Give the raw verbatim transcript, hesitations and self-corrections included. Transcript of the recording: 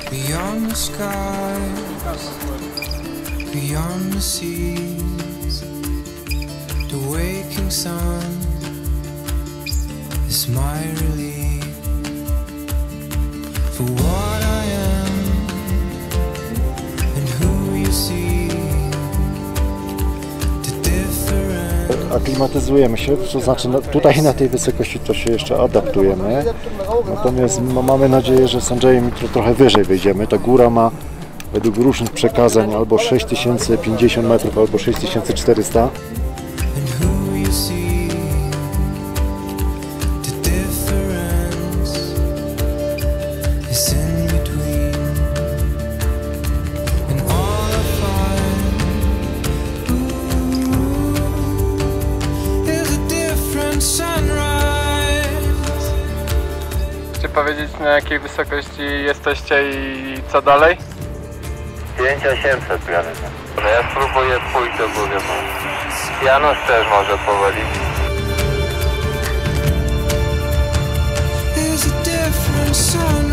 Beyond the sky, beyond the seas, the waking sun is my relief. For what I am and who you see, the difference. Aklimatyzujemy się, to znaczy no, tutaj na tej wysokości to się jeszcze adaptujemy. Natomiast no, mamy nadzieję, że z Andrzejem jutro trochę wyżej wyjdziemy. Ta góra ma według różnych przekazań albo sześć tysięcy pięćdziesiąt metrów, albo sześć tysięcy czterysta. Czy powiedzieć, na jakiej wysokości jesteście i co dalej? pięć tysięcy osiemset prawie. No ja spróbuję pójść do góry. Janusz też może powoli. There's a different sun.